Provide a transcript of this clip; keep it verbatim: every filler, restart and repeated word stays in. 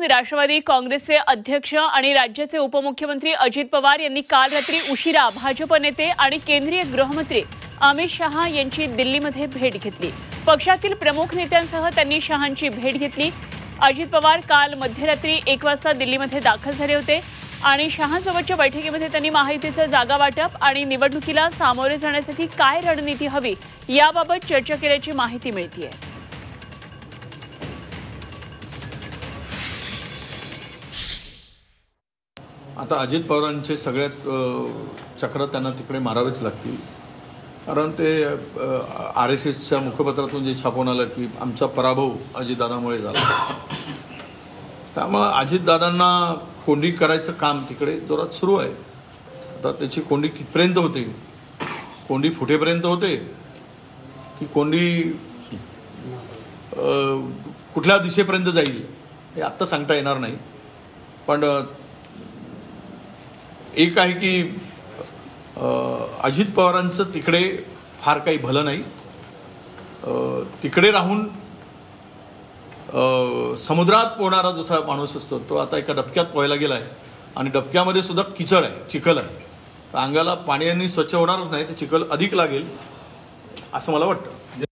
राष्ट्रवादी काँग्रेसचे अध्यक्ष आणि राज्याचे उपमुख्यमंत्री अजित पवार यांनी काल रात्री उशिरा भाजप नेते आणि केंद्रीय गृहमंत्री अमित शहा यांची दिल्लीमध्ये भेट घेतली। पक्षातील प्रमुख नेत्यांसह त्यांनी शहांची भेट घेतली। अजित पवार काल मध्यरात्री एक वाजता दिल्लीमध्ये दाखल झाले होते आणि शहांसोबतच्या बैठकीमध्ये त्यांनी महायुतीचे जागा वाटप आणि निवडणुकीला सामोरे जाण्यासाठी काय रणनीती हवी याबाबत चर्चा केल्याची माहिती मिळते आहे। आता अजित पवारांचे सगळ्यात चक्र त्यांना तिकडे मारावेच लागतील, कारण ते आर एस एसच्या मुखपत्रातून जे छापून आलं की आमचा पराभव अजितदादांमुळे झाला, त्यामुळे अजितदादांना कोंडी करायचं काम तिकडे जोरात सुरू आहे। आता त्याची कोंडी कितपर्यंत होते, कोंडी फुटेपर्यंत होते की कोंडी कुठल्या दिशेपर्यंत जाईल हे आत्ता सांगता येणार नाही। पण एक आहे की अजित पवारांचं तिकडे फार काही भलं नाही। तिकडे राहून समुद्रात पोहणारा जसा माणूस असतो तो आता एका डबक्यात पोहायला गेला आहे आणि डबक्यामध्ये सुद्धा किचड आहे, चिखल आहे, तर अंगाला पाण्याने स्वच्छ होणारच नाही, तर चिखल अधिक लागेल असं मला वाटतं।